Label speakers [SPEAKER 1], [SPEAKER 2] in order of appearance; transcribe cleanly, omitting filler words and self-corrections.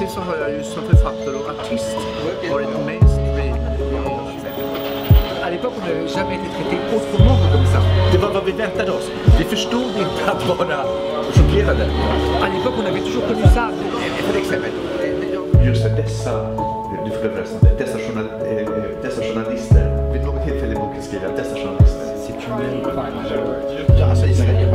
[SPEAKER 1] hittills så har jag ju som författare och artist varit mainstream.
[SPEAKER 2] À l'époque, on n'avait jamais été traité autrement que comme ça.
[SPEAKER 3] Det var vad vi väntade oss. Vi förstod inte att vara chockerade.
[SPEAKER 2] À l'époque, on avait toujours connu ça.
[SPEAKER 3] För exempel, just dessa journalister. Vid något tillfälle i boken skriver jag dessa journalister.
[SPEAKER 1] Ja, alltså Israel